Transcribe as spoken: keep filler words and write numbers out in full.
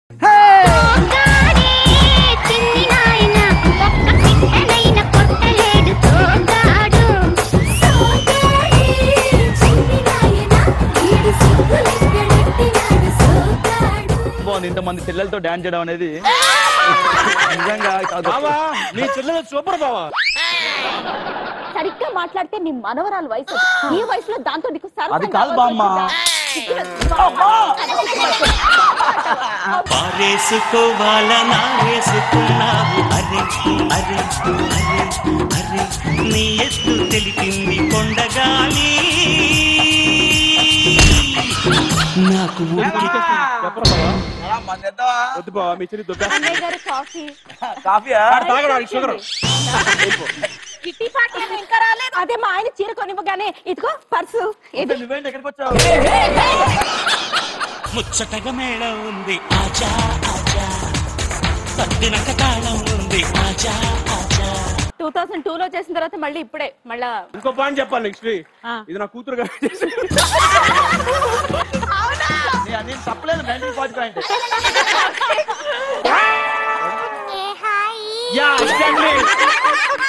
ఇంతమంది చెల్లెలతో డాన్స్ చేయడం అనేది నిజంగా నీ చెల్లెలు సూపర్ బావా. సరిగ్గా మాట్లాడితే నీ మనవరాలు వయసు ఈ వయసులో దాంతో నీకు అది కాదు బామ్మ. పారేసుకోవాలనా వేసుకున్నావు అరే అరే అరే అరే నీ ఎత్తు తెలిపింది కొండగాలి నాకు అదే మా ఆయన చీర కొనివ్వగానే ఇదిగో పర్సు ముచ్చటగా మేళం ఉంది ఆజా ఆజా పద్దిన కథాళం ఉంది ఆజా ఆజా. టూ థౌసండ్ టూ లో చేసిన తర్వాత మళ్ళీ ఇప్పుడే మళ్ళా ఇంకో పాయింట్ చెప్పాలి నెక్స్ట్ ఇది నా కూతురు తప్పలేదు nineteen forty point. Yeah exactly